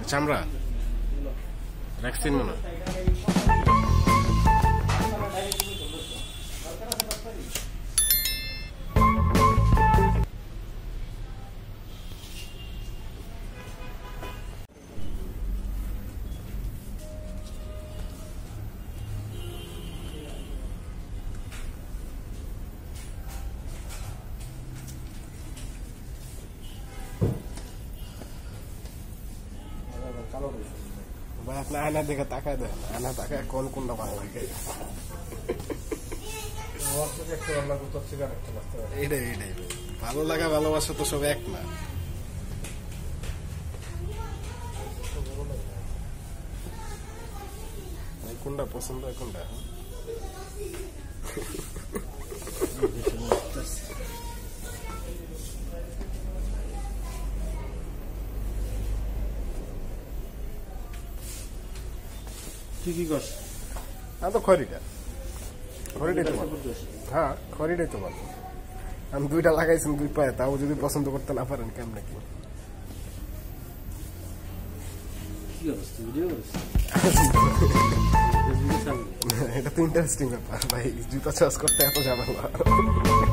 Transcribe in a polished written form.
চামড়া ভ্যাকসিন মনে ভাই আপনি আয়নার দিকে তাকায় দেন আয়না তাকায় কোন কোনটা ভালো লাগে এটাই এটাই ভালো লাগা ভালোবাসা তো সব এক না কোনটা পছন্দ কোনটা কি করছ আমি তো খড়িটাই তো হ্যাঁ খড়িটাই তো ভালো আমি দুইটা লাগাইছেন দুই পায়ে তাও যদি পছন্দ করতে না পারেন কেমন কি এটা তো ইন্টারেস্টিং ব্যাপার ভাই জুতা চাষ করতে এত ঝামেলা